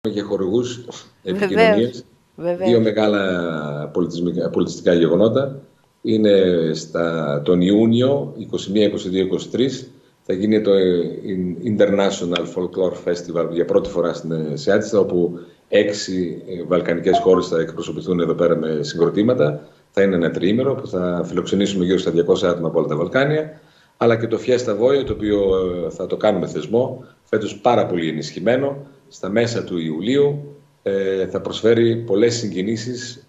και χορηγούς Βεβαίως, επικοινωνίας. βεβαίως. Δύο μεγάλα πολιτιστικά γεγονότα. Είναι τον Ιούνιο, 21, 22, 23, θα γίνει το International Folklore Festival για πρώτη φορά στην Σιάτιστα, όπου 6 βαλκανικές χώρες θα εκπροσωπηθούν εδώ πέρα με συγκροτήματα. Θα είναι ένα τριήμερο που θα φιλοξενήσουμε γύρω στα 200 άτομα από όλα τα Βαλκάνια. Αλλά και το Fiesta Voyo, το οποίο θα το κάνουμε θεσμό, φέτος πάρα πολύ ενισχυμένο, στα μέσα του Ιουλίου. Θα προσφέρει πολλές συγκινήσεις,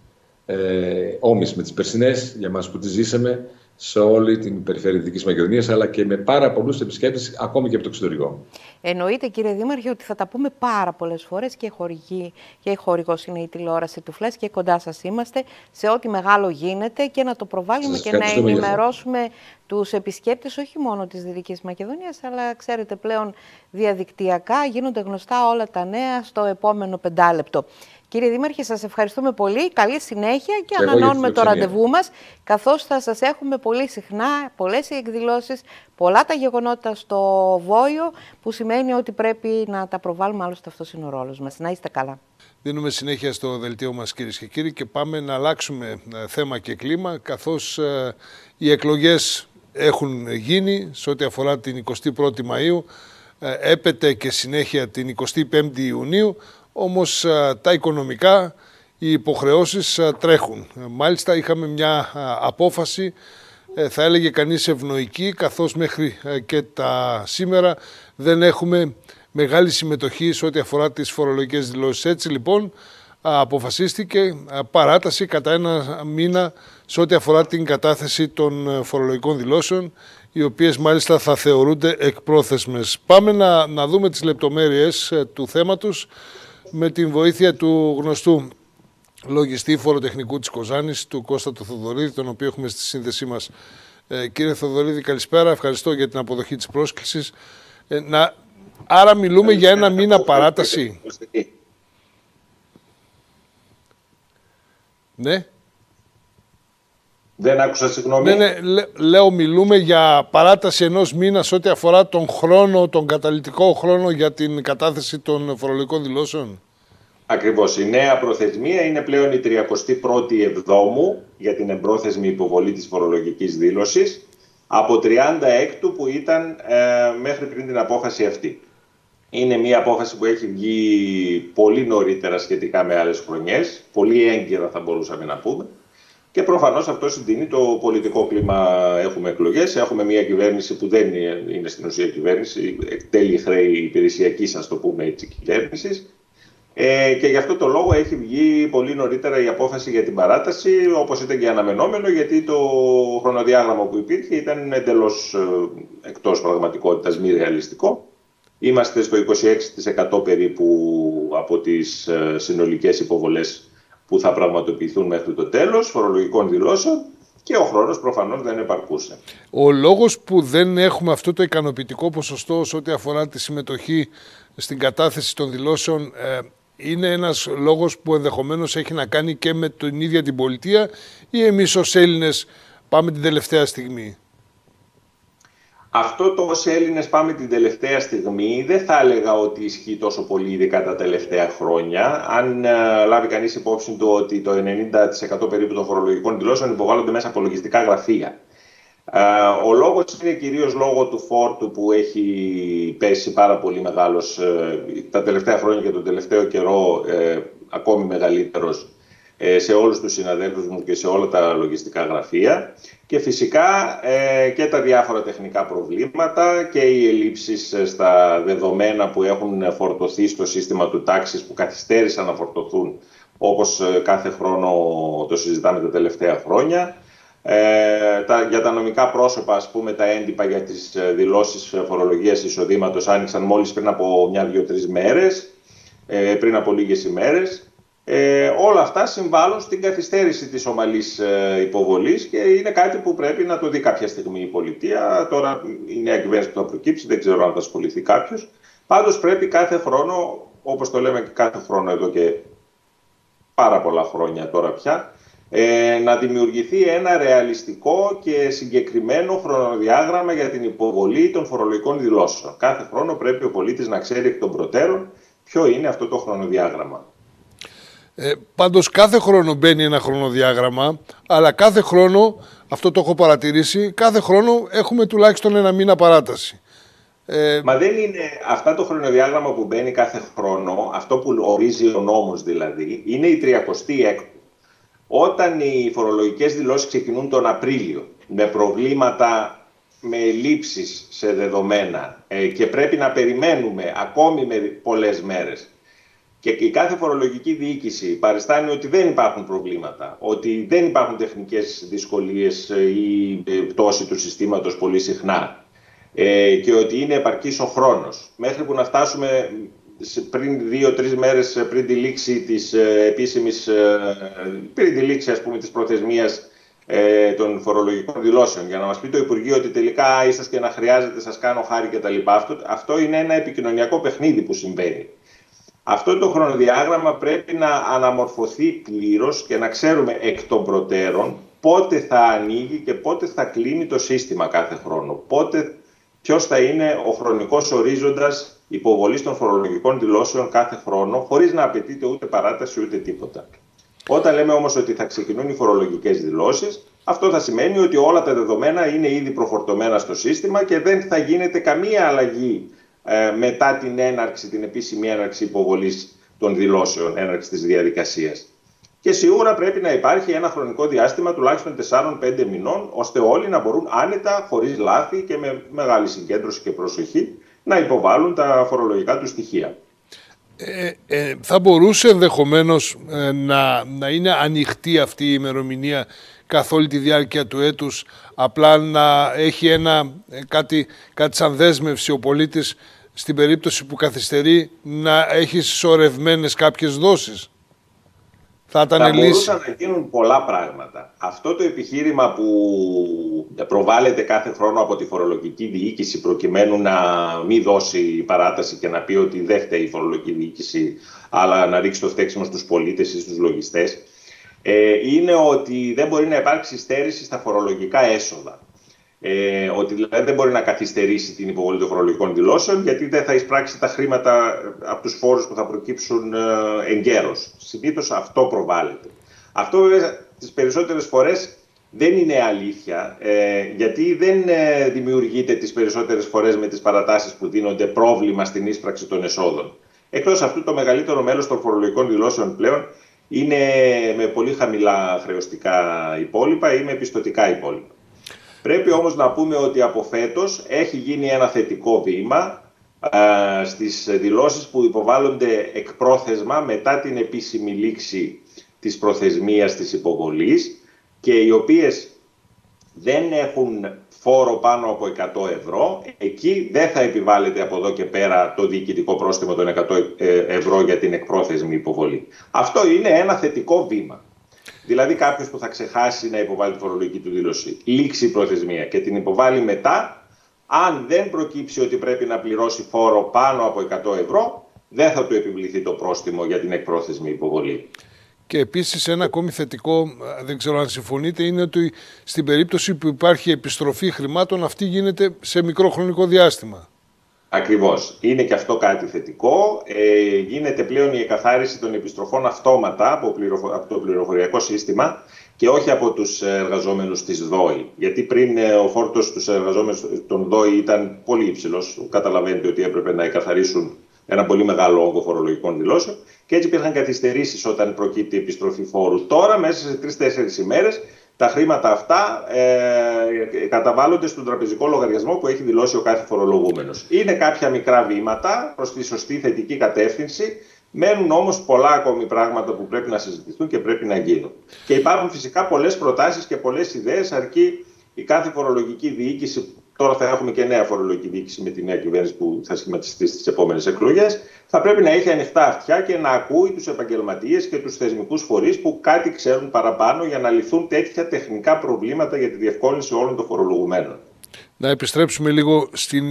όμοιες με τις περσινές, για μας που τις ζήσαμε, σε όλη την περιφέρεια Δυτικής Μακεδονίας, αλλά και με πάρα πολλούς επισκέπτες, ακόμη και από το εξωτερικό. Εννοείται, κύριε Δήμαρχε, ότι θα τα πούμε πάρα πολλές φορές και η χορηγός είναι η τηλεόραση του Φλες και κοντά σας είμαστε σε ό,τι μεγάλο γίνεται και να το προβάλλουμε και να ενημερώσουμε τους επισκέπτες όχι μόνο της Δυτικής Μακεδονίας, αλλά ξέρετε πλέον διαδικτυακά γίνονται γνωστά όλα τα νέα στο επόμενο 5 λεπτό. Κύριε Δήμαρχε, σας ευχαριστούμε πολύ. Καλή συνέχεια και ανανεώνουμε το ραντεβού μας, καθώς θα σας έχουμε πολύ συχνά, πολλές οι εκδηλώσεις, πολλά τα γεγονότα στο Βόιο, που σημαίνει ότι πρέπει να τα προβάλλουμε, άλλωστε αυτός είναι ο ρόλος μας. Να είστε καλά. Δίνουμε συνέχεια στο δελτίο μας, κυρίες και κύριοι, και πάμε να αλλάξουμε θέμα και κλίμα, καθώς οι εκλογές έχουν γίνει σε ό,τι αφορά την 21η Μαΐου, έπεται και συνέχεια την 25η Ιουνίου, όμως τα οικονομικά, οι υποχρεώσεις τρέχουν. Μάλιστα είχαμε μια απόφαση, θα έλεγε κανείς ευνοϊκή, καθώς μέχρι και τα σήμερα δεν έχουμε μεγάλη συμμετοχή σε ό,τι αφορά τις φορολογικές δηλώσεις. Έτσι λοιπόν αποφασίστηκε παράταση κατά 1 μήνα σε ό,τι αφορά την κατάθεση των φορολογικών δηλώσεων, οι οποίες μάλιστα θα θεωρούνται εκπρόθεσμες. Πάμε να δούμε τις λεπτομέρειες του θέματος με την βοήθεια του γνωστού λογιστή φοροτεχνικού της Κοζάνης, του Κώστα του Θοδωρίδη, τον οποίο έχουμε στη σύνδεσή μας. Κύριε Θοδωρίδη, καλησπέρα. Ευχαριστώ για την αποδοχή της πρόσκλησης. Άρα μιλούμε για 1 μήνα παράταση. Ναι. Δεν άκουσα, συγγνώμη. Ναι, λέω μιλούμε για παράταση 1 μήνα σε ό,τι αφορά τον χρόνο, τον καταλυτικό χρόνο για την κατάθεση των φορολογικών δηλώσεων. Ακριβώς. Η νέα προθεσμία είναι πλέον η 31η Εβδόμου για την εμπρόθεσμη υποβολή της φορολογικής δήλωσης, από 36 που ήταν μέχρι πριν την απόφαση αυτή. Είναι μια απόφαση που έχει βγει πολύ νωρίτερα σχετικά με άλλες χρονιές, πολύ έγκαιρα θα μπορούσαμε να πούμε. Και προφανώς αυτό συντείνει το πολιτικό κλίμα. Έχουμε εκλογές, έχουμε μια κυβέρνηση που δεν είναι στην ουσία κυβέρνηση, εκτέλει χρέη υπηρεσιακής, ας το πούμε έτσι, κυβέρνησης. Και γι' αυτό το λόγο έχει βγει πολύ νωρίτερα η απόφαση για την παράταση, όπως ήταν και αναμενόμενο, γιατί το χρονοδιάγραμμα που υπήρχε ήταν εντελώς εκτός πραγματικότητας, μη ρεαλιστικό. Είμαστε στο 26% περίπου από τις συνολικές υποβολές που θα πραγματοποιηθούν μέχρι το τέλος φορολογικών δηλώσεων και ο χρόνος προφανώς δεν επαρκούσε. Ο λόγος που δεν έχουμε αυτό το ικανοποιητικό ποσοστό σε ό,τι αφορά τη συμμετοχή στην κατάθεση των δηλώσεων είναι ένας λόγος που ενδεχομένως έχει να κάνει και με την ίδια την πολιτεία, ή εμείς ως Έλληνες πάμε την τελευταία στιγμή? Αυτό το ως Έλληνες πάμε την τελευταία στιγμή δεν θα έλεγα ότι ισχύει τόσο πολύ, ειδικά τα τελευταία χρόνια. Αν λάβει κανείς υπόψη του ότι το 90% περίπου των φορολογικών δηλώσεων υποβάλλονται μέσα από λογιστικά γραφεία. Ο λόγος είναι κυρίως λόγω του φόρτου που έχει πέσει πάρα πολύ μεγάλος τα τελευταία χρόνια και τον τελευταίο καιρό ακόμη μεγαλύτερος σε όλους τους συναδέλφους μου και σε όλα τα λογιστικά γραφεία, και φυσικά και τα διάφορα τεχνικά προβλήματα και οι ελλείψεις στα δεδομένα που έχουν φορτωθεί στο σύστημα του τάξης, που καθυστέρησαν να φορτωθούν, όπως κάθε χρόνο το συζητάμε τα τελευταία χρόνια. Για τα νομικά πρόσωπα, ας πούμε, τα έντυπα για τις δηλώσεις φορολογίας εισοδήματος άνοιξαν μόλις πριν από 1-2-3 μέρες, πριν από λίγες ημέρες. Όλα αυτά συμβάλλουν στην καθυστέρηση της ομαλής υποβολής και είναι κάτι που πρέπει να το δει κάποια στιγμή η πολιτεία. Τώρα η νέα κυβέρνηση που θα προκύψει, δεν ξέρω αν θα ασχοληθεί κάποιος. Πάντως πρέπει κάθε χρόνο, όπως το λέμε και κάθε χρόνο εδώ και πάρα πολλά χρόνια τώρα πια, να δημιουργηθεί ένα ρεαλιστικό και συγκεκριμένο χρονοδιάγραμμα για την υποβολή των φορολογικών δηλώσεων. Κάθε χρόνο πρέπει ο πολίτης να ξέρει εκ των προτέρων ποιο είναι αυτό το χρονοδιάγραμμα. Πάντως κάθε χρόνο μπαίνει ένα χρονοδιάγραμμα, αλλά κάθε χρόνο, αυτό το έχω παρατηρήσει, κάθε χρόνο έχουμε τουλάχιστον ένα μήνα παράταση. Μα δεν είναι αυτά το χρονοδιάγραμμα που μπαίνει κάθε χρόνο, αυτό που ορίζει ο νόμος δηλαδή, είναι η 36η. Όταν οι φορολογικές δηλώσεις ξεκινούν τον Απρίλιο, με προβλήματα, με ελλείψεις σε δεδομένα και πρέπει να περιμένουμε ακόμη με πολλές μέρες, και η κάθε φορολογική διοίκηση παριστάνει ότι δεν υπάρχουν προβλήματα, ότι δεν υπάρχουν τεχνικές δυσκολίες ή πτώση του συστήματος πολύ συχνά και ότι είναι επαρκής ο χρόνος, μέχρι που να φτάσουμε πριν 2-3 μέρες πριν τη λήξη της επίσημης, πριν τη λήξη ας πούμε της προθεσμίας των φορολογικών δηλώσεων, για να μας πει το Υπουργείο ότι τελικά ίσως και να χρειάζεται, σας κάνω χάρη κτλ. Αυτό είναι ένα επικοινωνιακό παιχνίδι που συμβαίνει. Αυτό το χρονοδιάγραμμα πρέπει να αναμορφωθεί πλήρως και να ξέρουμε εκ των προτέρων πότε θα ανοίγει και πότε θα κλείνει το σύστημα κάθε χρόνο. Ποιος θα είναι ο χρονικός ορίζοντας υποβολής των φορολογικών δηλώσεων κάθε χρόνο, χωρίς να απαιτείται ούτε παράταση ούτε τίποτα. Όταν λέμε όμως ότι θα ξεκινούν οι φορολογικές δηλώσεις, αυτό θα σημαίνει ότι όλα τα δεδομένα είναι ήδη προφορτωμένα στο σύστημα και δεν θα γίνεται καμία αλλαγή μετά την επίσημη έναρξη υποβολής των δηλώσεων, έναρξη της διαδικασίας. Και σίγουρα πρέπει να υπάρχει ένα χρονικό διάστημα τουλάχιστον 4-5 μηνών, ώστε όλοι να μπορούν άνετα, χωρίς λάθη και με μεγάλη συγκέντρωση και προσοχή, να υποβάλουν τα φορολογικά του στοιχεία. Θα μπορούσε ενδεχομένως να είναι ανοιχτή αυτή η ημερομηνία καθ' όλη τη διάρκεια του έτους, απλά να έχει κάτι σαν δέσμευση ο πολίτης στην περίπτωση που καθυστερεί να έχει συσσωρευμένες κάποιες δόσεις. Θα μπορούσαν να γίνουν πολλά πράγματα. Αυτό το επιχείρημα που προβάλλεται κάθε χρόνο από τη φορολογική διοίκηση προκειμένου να μην δώσει παράταση και να πει ότι δεν φταίει η φορολογική διοίκηση, αλλά να ρίξει το φταίξιμο στους πολίτες ή στους λογιστές, είναι ότι δεν μπορεί να υπάρξει στέρηση στα φορολογικά έσοδα. Ότι δηλαδή δεν μπορεί να καθυστερήσει την υποβολή των φορολογικών δηλώσεων, γιατί δεν θα εισπράξει τα χρήματα από τους φόρους που θα προκύψουν εγκαίρως. Συνήθως αυτό προβάλλεται. Αυτό βέβαια τις περισσότερες φορές δεν είναι αλήθεια, γιατί δεν δημιουργείται τις περισσότερες φορές με τις παρατάσεις που δίνονται πρόβλημα στην είσπραξη των εσόδων. Εκτός αυτού, το μεγαλύτερο μέλος των φορολογικών δηλώσεων πλέον είναι με πολύ χαμηλά χρεωστικά υπόλοιπα ή με πιστωτικά υπόλοιπα. Πρέπει όμως να πούμε ότι από φέτος έχει γίνει ένα θετικό βήμα στις δηλώσεις που υποβάλλονται εκπρόθεσμα μετά την επίσημη λήξη της προθεσμίας της υποβολής και οι οποίες δεν έχουν φόρο πάνω από 100 ευρώ. Εκεί δεν θα επιβάλλεται από εδώ και πέρα το διοικητικό πρόστιμο των 100 ευρώ για την εκπρόθεσμη υποβολή. Αυτό είναι ένα θετικό βήμα. Δηλαδή κάποιος που θα ξεχάσει να υποβάλει τη φορολογική του δήλωση, λήξει η προθεσμία και την υποβάλει μετά, αν δεν προκύψει ότι πρέπει να πληρώσει φόρο πάνω από 100 ευρώ, δεν θα του επιβληθεί το πρόστιμο για την εκπρόθεσμη υποβολή. Και επίσης ένα ακόμη θετικό, δεν ξέρω αν συμφωνείτε, είναι ότι στην περίπτωση που υπάρχει επιστροφή χρημάτων, αυτή γίνεται σε μικρό χρονικό διάστημα. Ακριβώς. Είναι και αυτό κάτι θετικό. Γίνεται πλέον η εκαθάριση των επιστροφών αυτόματα από το πληροφοριακό σύστημα και όχι από τους εργαζόμενους της ΔΟΗ. Γιατί πριν ο φόρτος στους εργαζόμενους των ΔΟΗ ήταν πολύ υψηλός. Καταλαβαίνετε ότι έπρεπε να εκαθαρίσουν ένα πολύ μεγάλο όγκο φορολογικών δηλώσεων και έτσι υπήρχαν καθυστερήσεις όταν προκύπτει η επιστροφή φόρου. Τώρα, μέσα σε 3-4 ημέρες, τα χρήματα αυτά καταβάλλονται στον τραπεζικό λογαριασμό που έχει δηλώσει ο κάθε φορολογούμενος. Είναι κάποια μικρά βήματα προς τη σωστή θετική κατεύθυνση. Μένουν όμως πολλά ακόμη πράγματα που πρέπει να συζητηθούν και πρέπει να γίνουν. Και υπάρχουν φυσικά πολλές προτάσεις και πολλές ιδέες, αρκεί η κάθε φορολογική διοίκηση. Τώρα θα έχουμε και νέα φορολογική διοίκηση με τη νέα κυβέρνηση που θα σχηματιστεί στις επόμενες εκλογές. Θα πρέπει να έχει ανοιχτά αυτιά και να ακούει τους επαγγελματίες και τους θεσμικούς φορείς που κάτι ξέρουν παραπάνω για να λυθούν τέτοια τεχνικά προβλήματα για τη διευκόλυνση όλων των φορολογουμένων. Να επιστρέψουμε λίγο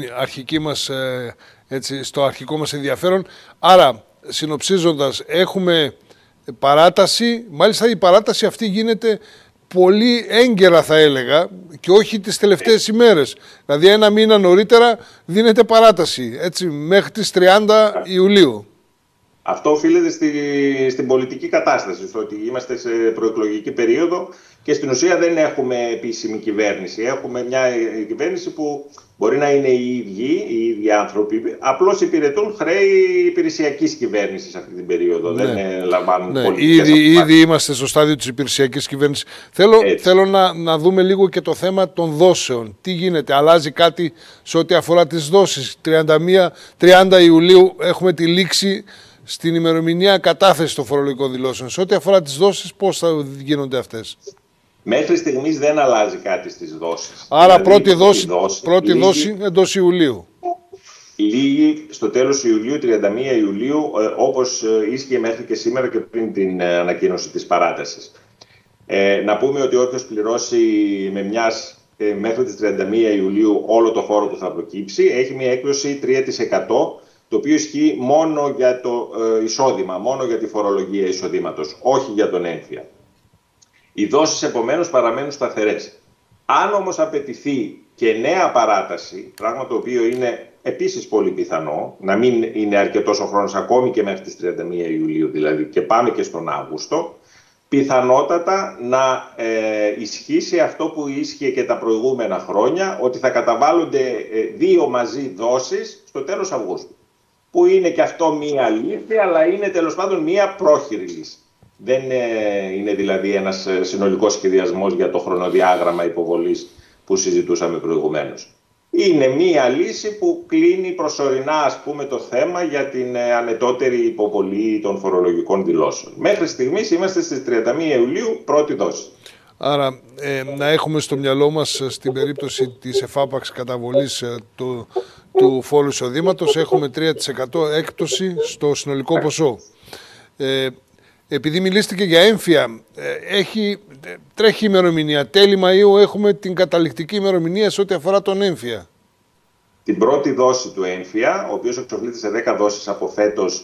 στο αρχικό μας ενδιαφέρον. Άρα, συνοψίζοντας, έχουμε παράταση. Μάλιστα η παράταση αυτή γίνεται πολύ έγκαιρα, θα έλεγα, και όχι τις τελευταίες ημέρες. Δηλαδή ένα μήνα νωρίτερα δίνεται παράταση, έτσι, μέχρι τις 30 Ιουλίου. Αυτό οφείλεται στην πολιτική κατάσταση, στο ότι είμαστε σε προεκλογική περίοδο και στην ουσία δεν έχουμε επίσημη κυβέρνηση. Έχουμε μια κυβέρνηση που μπορεί να είναι οι ίδιοι άνθρωποι, απλώς υπηρετούν χρέη υπηρεσιακής κυβέρνησης αυτή την περίοδο. Ναι. Δεν λαμβάνουν πολιτικές αποφάσεις. Ήδη είμαστε στο στάδιο της υπηρεσιακής κυβέρνησης. Θέλω να δούμε λίγο και το θέμα των δόσεων. Τι γίνεται, αλλάζει κάτι σε ό,τι αφορά τις δόσεις? 30 Ιουλίου έχουμε τη λήξη στην ημερομηνία κατάθεση των φορολογικών δηλώσεων. Σε ό,τι αφορά τις δόσεις, πώς θα γίνονται αυτές? Μέχρι στιγμής δεν αλλάζει κάτι στις δόσεις. Άρα δηλαδή, πρώτη δόση εντός Ιουλίου. Λίγη στο τέλος Ιουλίου, 31 Ιουλίου, όπως ίσχυε μέχρι και σήμερα και πριν την ανακοίνωση της παράτασης. Να πούμε ότι όποιος πληρώσει με μιας μέχρι τις 31 Ιουλίου όλο το φόρο που θα προκύψει, έχει μια έκπτωση 3%, το οποίο ισχύει μόνο για το εισόδημα, μόνο για τη φορολογία εισοδήματος, όχι για τον έμφυα. Οι δόσεις επομένως παραμένουν σταθερές. Αν όμως απαιτηθεί και νέα παράταση, πράγμα το οποίο είναι επίσης πολύ πιθανό, να μην είναι αρκετός ο χρόνος ακόμη και μέχρι τις 31 Ιουλίου δηλαδή και πάμε και στον Αύγουστο, πιθανότατα να ισχύσει αυτό που ίσχυε και τα προηγούμενα χρόνια, ότι θα καταβάλλονται 2 μαζί δόσεις στο τέλος Αυγούστου. Που είναι και αυτό μία λύση, αλλά είναι τέλος πάντων μία πρόχειρη λύση. Δεν είναι δηλαδή ένας συνολικός σχεδιασμός για το χρονοδιάγραμμα υποβολής που συζητούσαμε προηγουμένως. Είναι μία λύση που κλείνει προσωρινά, ας πούμε, το θέμα για την ανετότερη υποβολή των φορολογικών δηλώσεων. Μέχρι στιγμής είμαστε στις 31 Ιουλίου, πρώτη δόση. Άρα να έχουμε στο μυαλό μας στην περίπτωση της εφάπαξ καταβολής του φόρου εισοδήματος έχουμε 3% έκπτωση στο συνολικό ποσό. Επειδή μιλήσατε για έμφυα, τρέχει ημερομηνία. Τέλη Μαΐου έχουμε την καταληκτική ημερομηνία σε ό,τι αφορά τον έμφυα. Την πρώτη δόση του έμφυα, ο οποίος εξοφλείται σε 10 δόσεις από φέτος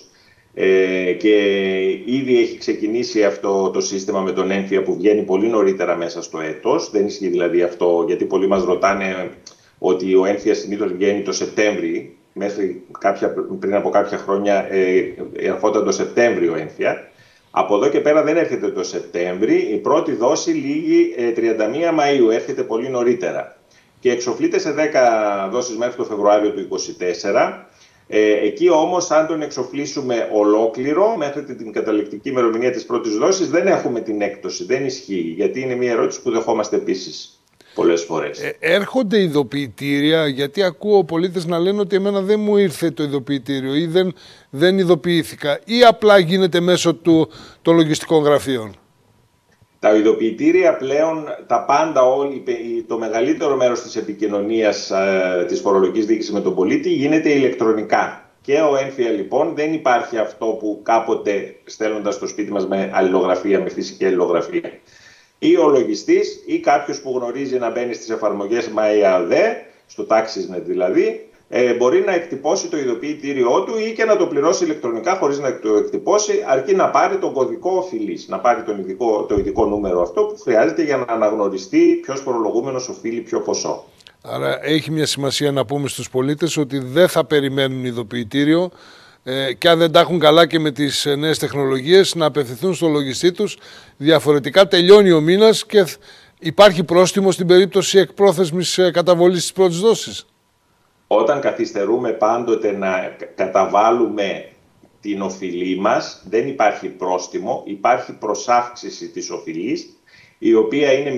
και ήδη έχει ξεκινήσει αυτό το σύστημα με τον έμφυα που βγαίνει πολύ νωρίτερα μέσα στο έτος. Δεν ισχύει δηλαδή αυτό, γιατί πολλοί μας ρωτάνε ότι ο έμφυας συνήθως βγαίνει το Σεπτέμβρη, πριν από κάποια χρόνια ερχόταν το Σεπτέμβριο έμφυα. Από εδώ και πέρα δεν έρχεται το Σεπτέμβρη, η πρώτη δόση λήγει 31 Μαΐου, έρχεται πολύ νωρίτερα. Και εξοφλείται σε 10 δόσεις μέχρι το Φεβρουάριο του 2024. Εκεί όμως, αν τον εξοφλήσουμε ολόκληρο μέχρι την καταληκτική ημερομηνία της πρώτης δόσης, δεν έχουμε την έκπτωση, δεν ισχύει, γιατί είναι μια ερώτηση που δεχόμαστε επίσης πολλές φορές. Έρχονται ειδοποιητήρια, γιατί ακούω πολίτες να λένε ότι εμένα δεν μου ήρθε το ειδοποιητήριο ή δεν ειδοποιήθηκα, ή απλά γίνεται μέσω των λογιστικών γραφείων? Τα ειδοποιητήρια πλέον, τα πάντα, το μεγαλύτερο μέρος της επικοινωνίας της φορολογικής διοίκησης με τον πολίτη γίνεται ηλεκτρονικά. Και ο έμφυα λοιπόν δεν υπάρχει αυτό που κάποτε στέλνοντας στο σπίτι μας με αλληλογραφία, με φυσική αλληλογραφία. Ή ο λογιστής ή κάποιος που γνωρίζει να μπαίνει στις εφαρμογές MyAD, στο TaxisNet δηλαδή, μπορεί να εκτυπώσει το ειδοποιητήριό του ή και να το πληρώσει ηλεκτρονικά χωρίς να το εκτυπώσει, αρκεί να πάρει τον κωδικό οφειλής, να πάρει το ειδικό νούμερο αυτό που χρειάζεται για να αναγνωριστεί ποιος φορολογούμενος οφείλει ποιο ποσό. Άρα έχει μια σημασία να πούμε στους πολίτες ότι δεν θα περιμένουν ειδοποιητήριο και αν δεν τα έχουν καλά και με τις νέες τεχνολογίες να απευθυνθούν στο λογιστή τους. Διαφορετικά τελειώνει ο μήνας και υπάρχει πρόστιμο στην περίπτωση εκπρόθεσμης καταβολής της πρώτης δόσης. Όταν καθυστερούμε πάντοτε να καταβάλουμε την οφειλή μας, δεν υπάρχει πρόστιμο, υπάρχει προσάυξηση της οφειλής, η οποία είναι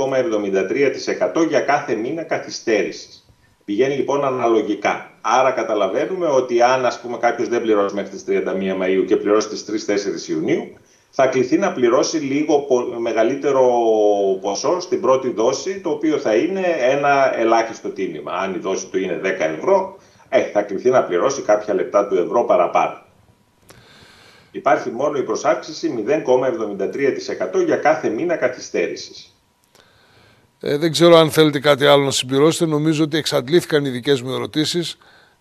0,73% για κάθε μήνα καθυστέρησης. Πηγαίνει λοιπόν αναλογικά. Άρα καταλαβαίνουμε ότι αν κάποιος δεν πληρώσει μέχρι τις 31 Μαΐου και πληρώσει τις 3-4 Ιουνίου, θα κληθεί να πληρώσει λίγο μεγαλύτερο ποσό στην πρώτη δόση, το οποίο θα είναι ένα ελάχιστο τίμημα. Αν η δόση του είναι 10 ευρώ, θα κληθεί να πληρώσει κάποια λεπτά του ευρώ παραπάνω. Υπάρχει μόνο η προσάυξηση 0,73% για κάθε μήνα καθυστέρησης. Δεν ξέρω αν θέλετε κάτι άλλο να συμπληρώσετε. Νομίζω ότι εξαντλήθηκαν οι δικές μου ερωτήσεις.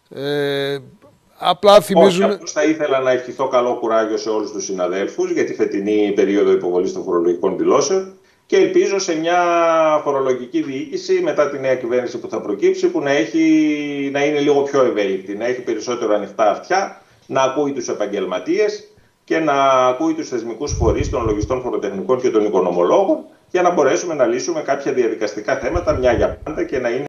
Απλά θυμίζουν... Όχι, θα ήθελα να ευχηθώ καλό κουράγιο σε όλους τους συναδέλφους για τη φετινή περίοδο υποβολής των φορολογικών δηλώσεων και ελπίζω σε μια φορολογική διοίκηση μετά τη νέα κυβέρνηση που θα προκύψει που να είναι λίγο πιο ευέλικτη, να έχει περισσότερο ανοιχτά αυτιά να ακούει τους επαγγελματίες και να ακούει τους θεσμικούς φορείς των λογιστών, φοροτεχνικών και των οικονομολόγων, για να μπορέσουμε να λύσουμε κάποια διαδικαστικά θέματα μια για πάντα και να είναι